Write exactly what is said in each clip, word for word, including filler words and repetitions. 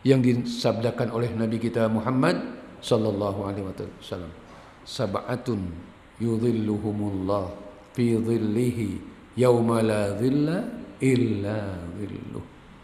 yang disabdakan oleh Nabi kita Muhammad sallallahu alaihi wasallam. Sab'atun yudhilluhumullah fi dhillihi yauma la dhilla illa dhilluh.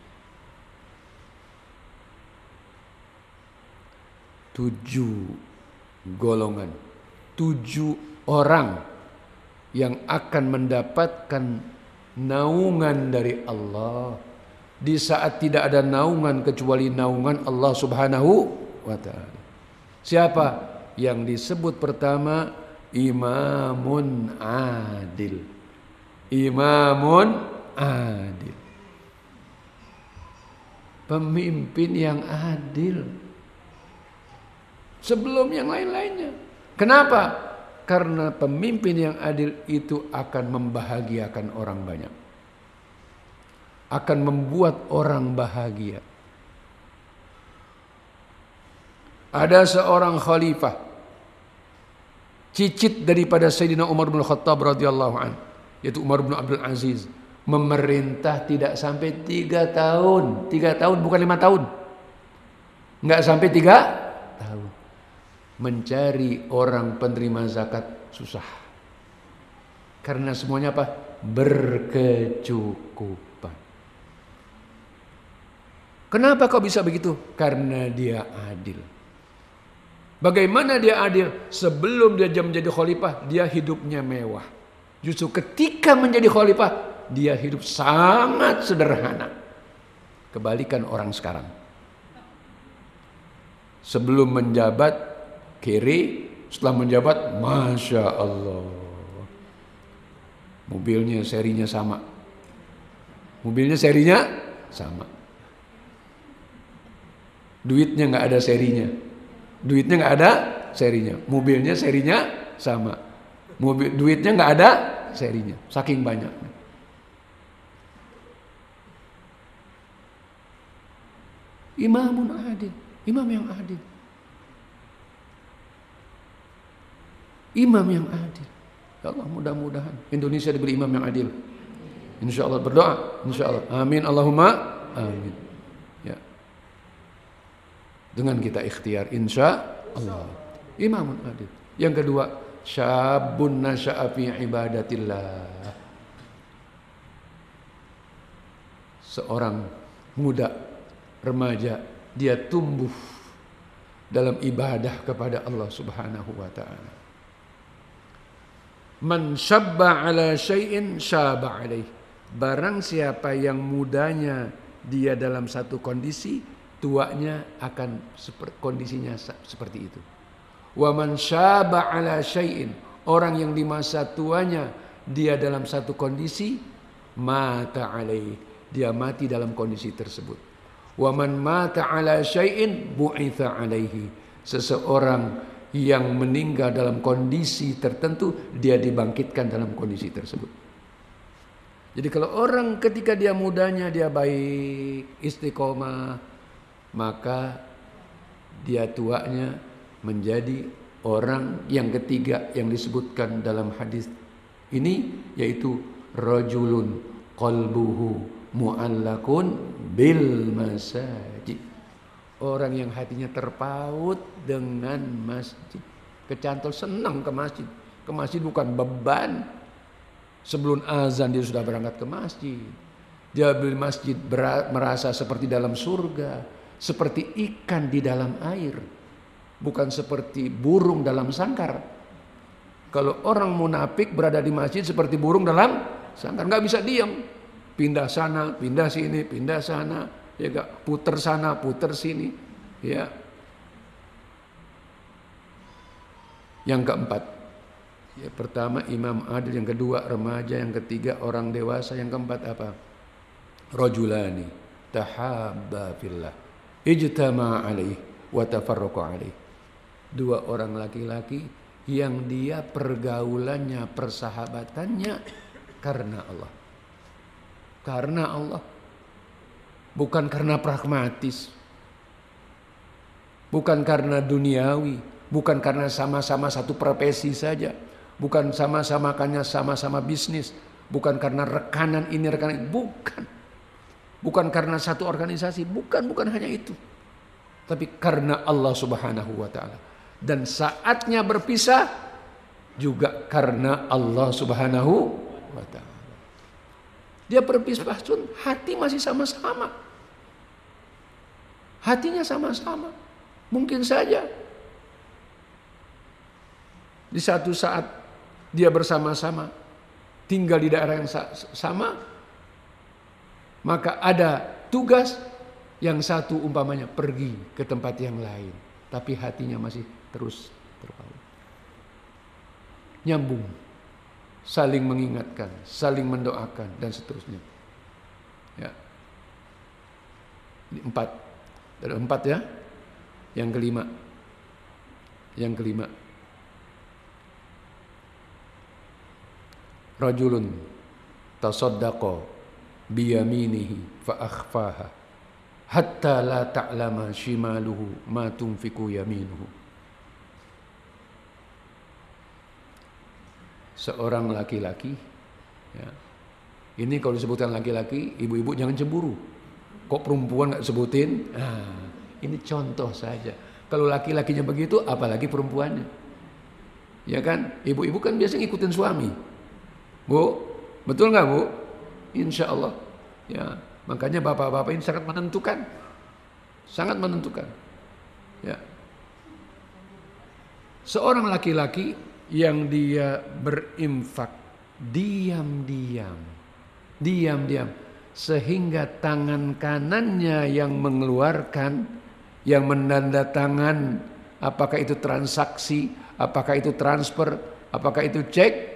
Tujuh golongan, tujuh orang yang akan mendapatkan naungan dari Allah di saat tidak ada naungan kecuali naungan Allah Subhanahu wa taala. Siapa? Yang disebut pertama imamun adil. Imamun adil. Pemimpin yang adil. Sebelum yang lain-lainnya. Kenapa? Karena pemimpin yang adil itu akan membahagiakan orang banyak. Akan membuat orang bahagia. Ada seorang khalifah, cicit daripada Sayyidina Umar bin Khattab radhiyallahu anhu, yaitu Umar bin Abdul Aziz, memerintah tidak sampai tiga tahun. Tiga tahun bukan lima tahun. Enggak sampai tiga tahun. Mencari orang penerima zakat susah. Karena semuanya apa? Berkecukupan. Kenapa kok bisa begitu? Karena dia adil. Bagaimana dia adil? Sebelum dia menjadi khalifah, dia hidupnya mewah. Justru ketika menjadi khalifah, dia hidup sangat sederhana. Kebalikan orang sekarang. Sebelum menjabat kiri, setelah menjabat, Masya Allah, mobilnya serinya sama. Mobilnya serinya sama. Duitnya nggak ada serinya. Duitnya nggak ada serinya. Mobilnya serinya sama. Mobil, duitnya nggak ada serinya. Saking banyaknya. Imamun adil. Imam yang adil. Imam yang adil. Ya Allah, mudah-mudahan Indonesia diberi imam yang adil. Insya Allah, berdoa. Insya Allah. Amin. Allahumma amin. Ya. Dengan kita ikhtiar, insya Allah. Imamun adil. Yang kedua, syabun nasya'a fi ibadatillah. Seorang muda, remaja, dia tumbuh dalam ibadah kepada Allah Subhanahu wa ta'ala. Man syabba ala syai'in syaba alaih. Barang siapa yang mudanya dia dalam satu kondisi, tuanya akan seperti kondisinya seperti itu. Wa man syaba ala syai'in, orang yang di masa tuanya dia dalam satu kondisi, mata alaih, dia mati dalam kondisi tersebut. Wa man mata ala syai'in bu'itha alaihi, seseorang yang meninggal dalam kondisi tertentu, dia dibangkitkan dalam kondisi tersebut. Jadi kalau orang ketika dia mudanya dia baik, istiqomah, maka dia tuanya menjadi orang yang ketiga yang disebutkan dalam hadis ini, yaitu rajulun qalbuhu mu'allakun bil masajid. Orang yang hatinya terpaut dengan masjid. Kecantol, senang ke masjid. Ke masjid bukan beban. Sebelum azan dia sudah berangkat ke masjid. Dia di masjid merasa seperti dalam surga. Seperti ikan di dalam air. Bukan seperti burung dalam sangkar. Kalau orang munafik berada di masjid seperti burung dalam sangkar. Gak bisa diam. Pindah sana, pindah sini, pindah sana. Ya gak, puter sana, puter sini. Ya. Yang keempat, ya, pertama imam adil, yang kedua remaja, yang ketiga orang dewasa, yang keempat apa? Rajulani tahabba fillah ijtama alaih wa tafarraqa alaih. Dua orang laki-laki yang dia pergaulannya, persahabatannya karena Allah. Karena Allah. Bukan karena pragmatis, bukan karena duniawi, bukan karena sama-sama satu profesi saja, bukan sama-sama karena sama-sama bisnis, bukan karena rekanan ini rekanan itu, bukan, bukan karena satu organisasi, bukan, bukan hanya itu. tapi karena Allah Subhanahu wa taala. Dan saatnya berpisah juga karena Allah Subhanahu wa taala. Dia berpisah pun hati masih sama-sama. Hatinya sama-sama. Mungkin saja di satu saat dia bersama-sama tinggal di daerah yang sama, maka ada tugas, yang satu umpamanya pergi ke tempat yang lain, tapi hatinya masih terus terpaut. Nyambung, saling mengingatkan, saling mendoakan, dan seterusnya. Ya. Ini empat. Ada empat ya. Yang kelima. Yang kelima. Rajulun tasaddaqa biyaminihi fa akhfaha hatta la ta'lama shimaluhu ma tunfiqu yaminuhu. Seorang laki-laki, ya. Ini kalau disebutkan laki-laki, ibu-ibu jangan cemburu. Kok perempuan nggak sebutin? Nah, ini contoh saja. Kalau laki-lakinya begitu, apalagi perempuannya. Ya kan? Ibu-ibu kan biasa ngikutin suami. Bu, betul nggak bu? Insya Allah. Ya, makanya bapak-bapak ini sangat menentukan, sangat menentukan. Ya. Seorang laki-laki yang dia berinfak diam-diam, diam-diam, sehingga tangan kanannya yang mengeluarkan, yang menandatangan, apakah itu transaksi, apakah itu transfer, apakah itu cek,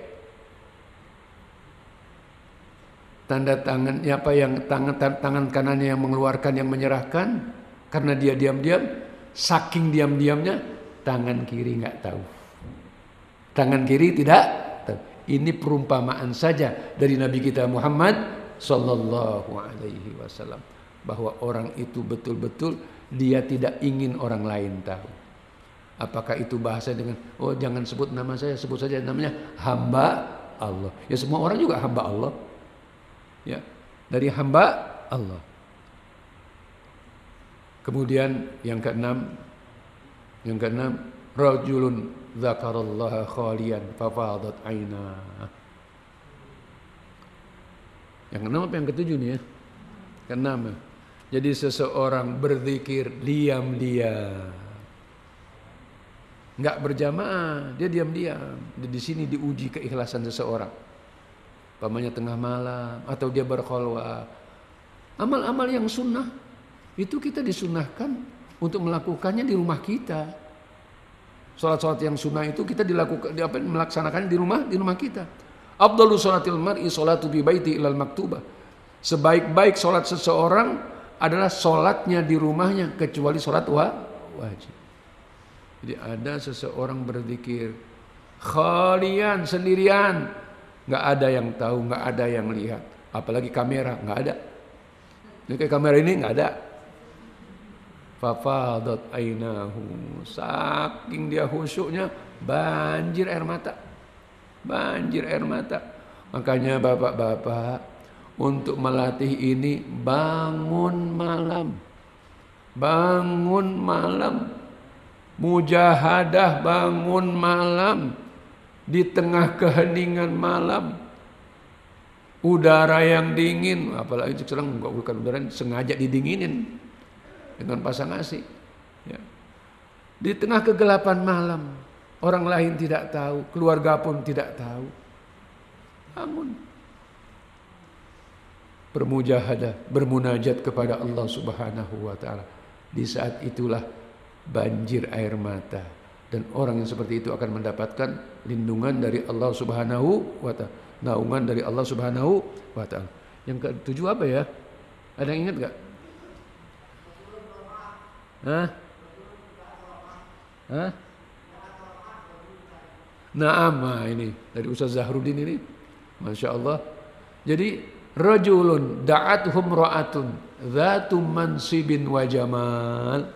tanda tangannya apa yang tangan tangan kanannya yang mengeluarkan, yang menyerahkan, karena dia diam-diam, saking diam-diamnya tangan kiri nggak tahu. Tangan kiri tidak tahu. Ini perumpamaan saja dari Nabi kita Muhammad sallallahu alaihi wasallam, bahwa orang itu betul-betul dia tidak ingin orang lain tahu. Apakah itu bahasa dengan oh jangan sebut nama saya, sebut saja namanya hamba Allah. Ya semua orang juga hamba Allah. Ya, dari hamba Allah. Kemudian yang keenam, yang keenam, rajulun dzakarallaha khalian fafadat aina. Yang keenam apa yang ketujuh nih ya? Keenam. Ya. Jadi seseorang berzikir diam-diam. Enggak berjamaah, dia diam-diam. Di sini diuji keikhlasan seseorang. Pamannya tengah malam atau dia berkholwah. Amal-amal yang sunnah itu kita disunahkan untuk melakukannya di rumah kita. Salat-salat yang sunnah itu kita dilakukan, di apa, melaksanakannya di rumah, di rumah kita. Afdalu sholatil mar'i sholatu bi baiti ilal maktubah. Sebaik-baik sholat seseorang adalah sholatnya di rumahnya kecuali sholat wajib. Jadi ada seseorang berzikir khalian, sendirian, nggak ada yang tahu, nggak ada yang lihat, apalagi kamera nggak ada. Ini kayak kamera ini nggak ada. Fafadat ainahu, saking dia khusyuknya banjir air mata, banjir air mata. Makanya bapak-bapak untuk melatih ini bangun malam, bangun malam, mujahadah bangun malam. Di tengah keheningan malam, udara yang dingin, apalagi sekarang enggak, bukan udara, sengaja didinginin dengan pasang A C. Ya. Di tengah kegelapan malam, orang lain tidak tahu, keluarga pun tidak tahu. Bangun, bermujahadah, bermunajat kepada Allah Subhanahu wa taala. Di saat itulah banjir air mata. Dan orang yang seperti itu akan mendapatkan lindungan dari Allah Subhanahu wa ta'ala, naungan dari Allah Subhanahu wa ta'ala. Yang ketujuh apa ya? Ada yang ingat gak? Hah? Hah? Naam, ini dari Ustaz Zahrudin ini, Masya Allah. Jadi rajulun da'athum ra'atun dzatu mansibin wa jamal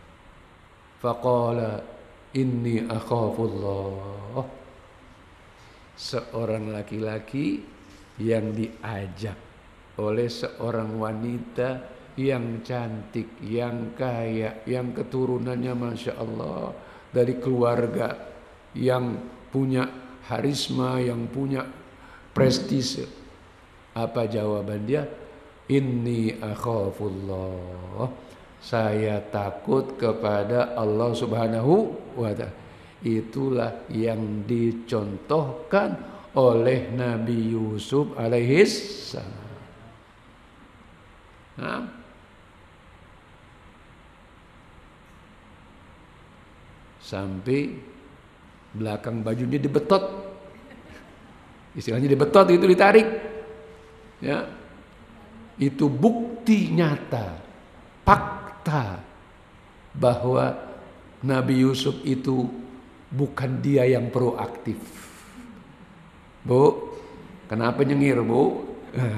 faqala inni akhafullah. Seorang laki-laki yang diajak oleh seorang wanita yang cantik, yang kaya, yang keturunannya Masya Allah, dari keluarga yang punya harisma, yang punya prestise. Apa jawaban dia? Inni akhafullah. Saya takut kepada Allah Subhanahu wa ta'ala. Itulah yang dicontohkan oleh Nabi Yusuf alaihis salam. Nah, sampai belakang bajunya dibetot, istilahnya dibetot, itu ditarik, ya, itu bukti nyata, fakta bahwa Nabi Yusuf itu bukan dia yang proaktif. Bu, kenapa nyengir, Bu?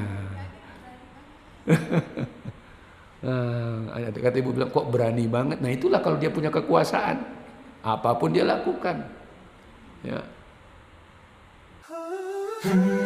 Nah, kata ibu bilang, kok berani banget. Nah, itulah kalau dia punya kekuasaan, apapun dia lakukan, ya.